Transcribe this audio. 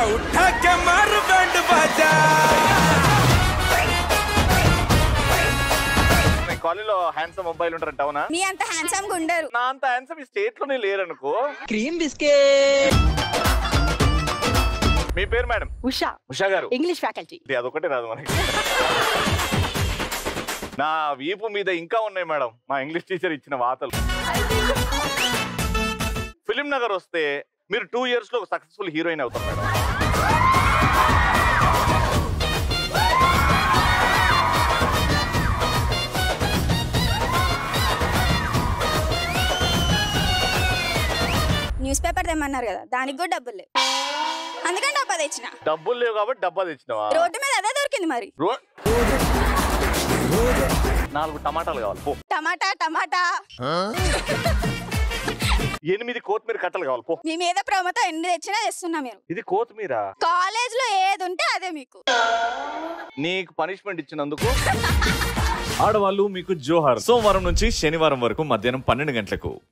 उठा के मार बैंड बाजा కాలేజీలో హ్యాండ్సమ్ మొబైల్ ఉంటారు అవునా? మీ అంత హ్యాండ్సమ్ గా ఉండరు. నా అంత హ్యాండ్సమ్ ఈ స్టేట్ లోనే లేరనుకో. Cream biscuit. మీ పేరు మేడం? ఉషా. ఉషా గారు ఇంగ్లీష్ ఫ్యాకల్టీ. అదొకటే రాదు మనకి. నా వీపు మీద ఇంకా ఉన్నాయి మేడం మా ఇంగ్లీష్ టీచర్ ఇచ్చిన వాతలు. ఫిలిం నగర్ వస్తే మీరు 2 years లో సక్సెస్ఫుల్ హీరోయిన్ అవుతారు మేడం. న్యూస్ పేపర్ తెమ్మన్నారు కదా, దానికి కూడా డబ్బులు లేవు, అందుకని డబ్బా తెచ్చిన. డబ్బులు లేవు కాబట్టి డబ్బా తెచ్చినావా? రోడ్డు మీద అదే దొరికింది మరి. 4 టమాటాలు కావాలి పో. టమాటా టమాటా 8 కొత్తిమీర కట్టలు కావాలి పో. మీ మీద ప్రేమతో ఎన్ని తెచ్చినా తెస్తున్నా. మీరు ఇది కొత్తిమీర కాలేజ్ లో ఏది ఉంటే అదే మీకు. నీకు పనిష్మెంట్ ఇచ్చినందుకు. ఆడవాళ్ళు మీకు జోహార్. సోమవారం నుంచి శనివారం వరకు మధ్యాహ్నం 12 గంటలకు.